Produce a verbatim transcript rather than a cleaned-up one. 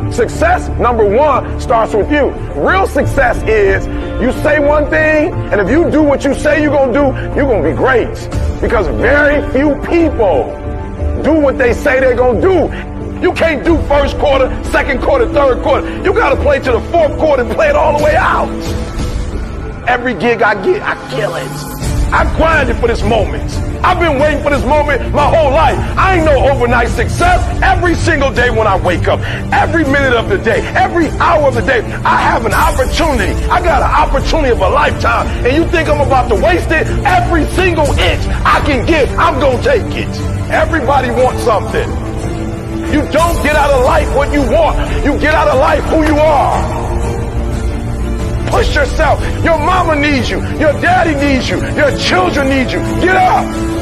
Success, number one, starts with you. Real success is you say one thing, and if you do what you say you're going to do, you're going to be great. Because very few people do what they say they're going to do. You can't do first quarter, second quarter, third quarter. You got to play to the fourth quarter and play it all the way out. Every gig I get, I kill it. I grinded for this moment. I've been waiting for this moment my whole life. I ain't no overnight success. Every single day when I wake up, every minute of the day, every hour of the day, I have an opportunity. I got an opportunity of a lifetime. And you think I'm about to waste it? Every single inch I can get, I'm going to take it. Everybody wants something. You don't get out of life what you want. You get out of life who you are. Push yourself. Your mama needs you. Your daddy needs you. Your children need you. Get up.